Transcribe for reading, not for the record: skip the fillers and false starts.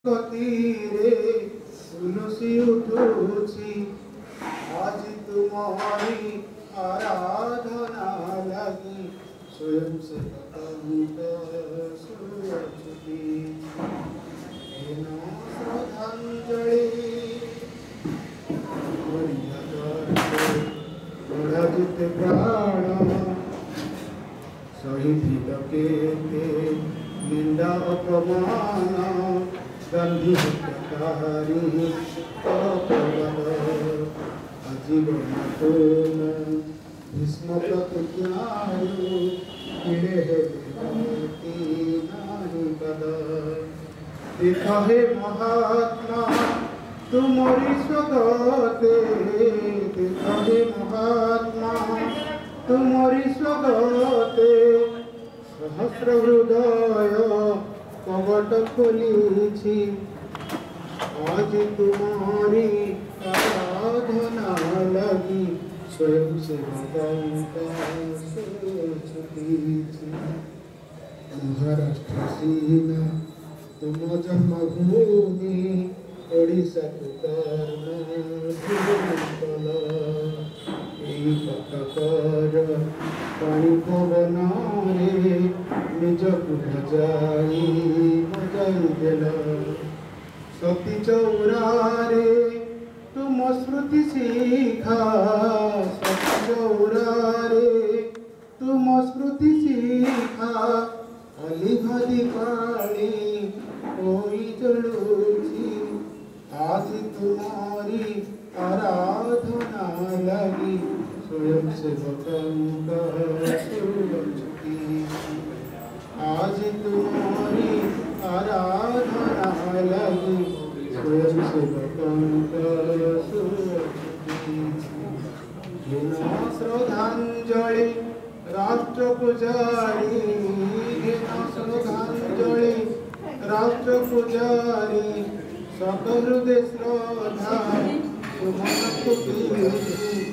कतीरे तुलसी उठुची आज तुम्हारी आराधना लगी स्वयं से श्रद्धांजलि जिते प्राण सही केते निंदा अपमान गांधी हत्याकारी आजीवन भीष्म प्रतिज्ञायु देख हे महात्मा तुमरी स्वगते देख हे महात्मा तुमरी स्वगते सहस्र हृदय कवट खोली आज तुम्हारी आराधना लगी स्वयं से महाराष्ट्र सीना तुम जन्मभूमि ओडिशा कटकर पानी पवन निज बजाई देल सती चौरारे तुम स्मृति शिखा सती चौरारे तुम स्मृति शिखा अली भादी पानी कोई जलुची आज तुम्हारी आराधना लगी स्वयं से आज तुम्हारी आराधना लगी स्वयं से श्रद्धांजलि राष्ट्र पुजारी श्रद्धांजलि राष्ट्र पुजारी सकल हृदय श्रद्धा तुम